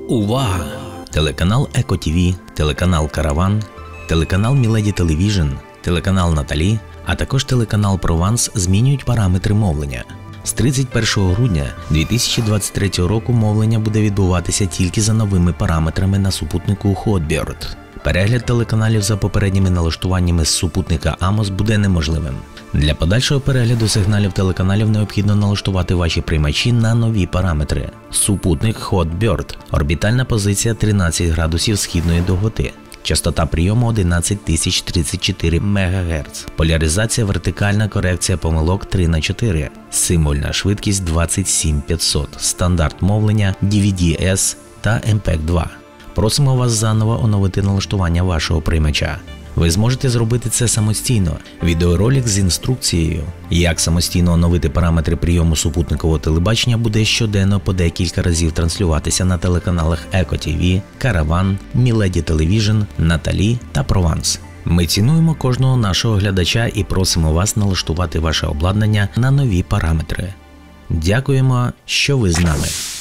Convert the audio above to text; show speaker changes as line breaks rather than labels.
Увага! Телеканал Еко ТВ, телеканал Караван, телеканал Міледі Телевіжн, телеканал Наталі, а також телеканал Прованс змінюють параметри мовлення. З 31 грудня 2023 року мовлення буде відбуватися тільки за новими параметрами на супутнику Hotbird. Перегляд телеканалів за попередніми налаштуваннями з супутника Amos буде неможливим. Для подальшого перегляду сигналів телеканалів необхідно налаштувати ваші приймачі на нові параметри. Супутник Hotbird. Орбітальна позиція 13 градусів східної довготи. Частота прийому 11034 МГц. Поляризація вертикальна, корекція помилок 3х4. Символьна швидкість 27500. Стандарт мовлення DVD-S та MPEG-2. Просимо вас заново оновити налаштування вашого приймача. Ви зможете зробити це самостійно. Відеоролик з інструкцією, як самостійно оновити параметри прийому супутникового телебачення, буде щоденно по декілька разів транслюватися на телеканалах Еко ТВ, Караван, Міледі Телевіжн, Наталі та Прованс. Ми цінуємо кожного нашого глядача і просимо вас налаштувати ваше обладнання на нові параметри. Дякуємо, що ви з нами.